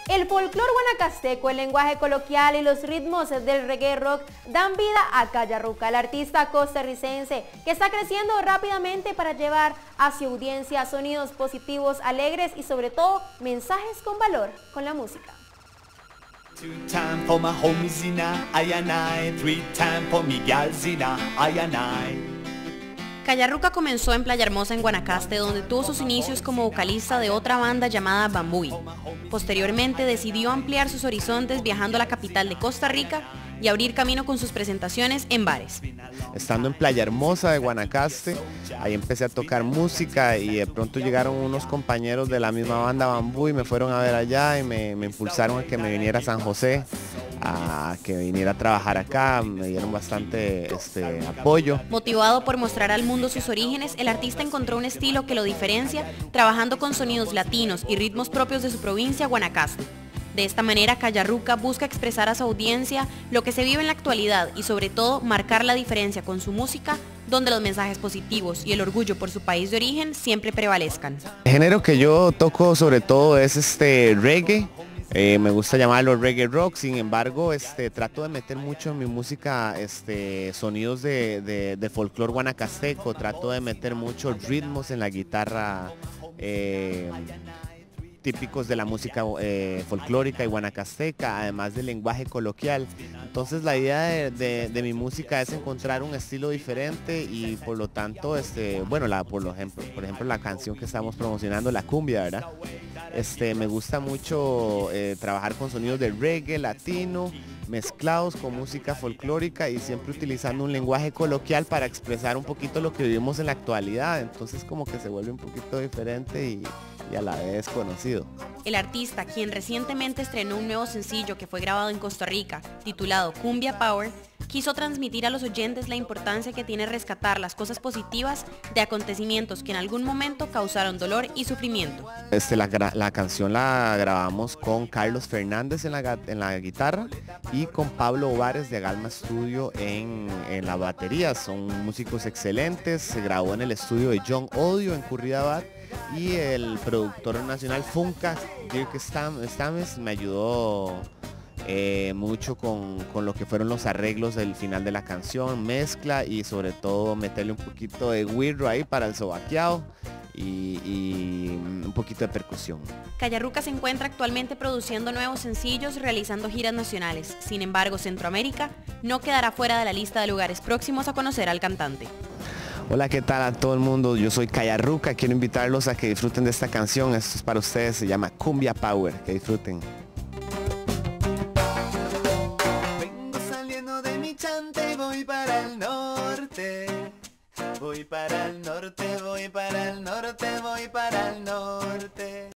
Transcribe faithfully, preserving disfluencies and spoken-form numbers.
El folclore guanacasteco, el lenguaje coloquial y los ritmos del reggae rock dan vida a Callarruca, el artista costarricense que está creciendo rápidamente para llevar a su audiencia sonidos positivos, alegres y sobre todo mensajes con valor con la música. Two time for my homies in I and I, three time for me gals in I and I. Callarruca comenzó en Playa Hermosa en Guanacaste, donde tuvo sus inicios como vocalista de otra banda llamada Bambuy. Posteriormente decidió ampliar sus horizontes viajando a la capital de Costa Rica y abrir camino con sus presentaciones en bares. Estando en Playa Hermosa de Guanacaste, ahí empecé a tocar música y de pronto llegaron unos compañeros de la misma banda Bambuy, me fueron a ver allá y me, me impulsaron a que me viniera a San José, a que viniera a trabajar acá, me dieron bastante este, apoyo. Motivado por mostrar al mundo sus orígenes, el artista encontró un estilo que lo diferencia, trabajando con sonidos latinos y ritmos propios de su provincia, Guanacaste. De esta manera, Callarruca busca expresar a su audiencia lo que se vive en la actualidad y sobre todo marcar la diferencia con su música, donde los mensajes positivos y el orgullo por su país de origen siempre prevalezcan. El género que yo toco sobre todo es este reggae. Eh, me gusta llamarlo reggae rock, sin embargo este, trato de meter mucho en mi música este, sonidos de, de, de folclore guanacasteco, trato de meter muchos ritmos en la guitarra eh, típicos de la música eh, folclórica y guanacasteca, además del lenguaje coloquial. Entonces la idea de, de, de mi música es encontrar un estilo diferente y por lo tanto, este, bueno, la, por, ejemplo, por ejemplo la canción que estamos promocionando, la cumbia, ¿verdad? Este, me gusta mucho eh, trabajar con sonidos de reggae latino, mezclados con música folclórica y siempre utilizando un lenguaje coloquial para expresar un poquito lo que vivimos en la actualidad. Entonces como que se vuelve un poquito diferente y, y a la vez conocido. El artista, quien recientemente estrenó un nuevo sencillo que fue grabado en Costa Rica, titulado Cumbia Power, quiso transmitir a los oyentes la importancia que tiene rescatar las cosas positivas de acontecimientos que en algún momento causaron dolor y sufrimiento. Este, la, la canción la grabamos con Carlos Fernández en la, en la guitarra y con Pablo Ovares de Galma Studio en, en la batería. Son músicos excelentes, se grabó en el estudio de John Odio en Curridabat y el productor nacional Funka, Dirk Stames, me ayudó Eh, mucho con, con lo que fueron los arreglos del final de la canción, mezcla y sobre todo meterle un poquito de guirro ahí para el sobaqueado y, y un poquito de percusión. Callarruca se encuentra actualmente produciendo nuevos sencillos, realizando giras nacionales. Sin embargo, Centroamérica no quedará fuera de la lista de lugares próximos a conocer al cantante. Hola, ¿qué tal a todo el mundo? Yo soy Callarruca, quiero invitarlos a que disfruten de esta canción. Esto es para ustedes, se llama Cumbia Power, que disfruten. Voy para el norte, voy para el norte, voy para el norte, voy para el norte.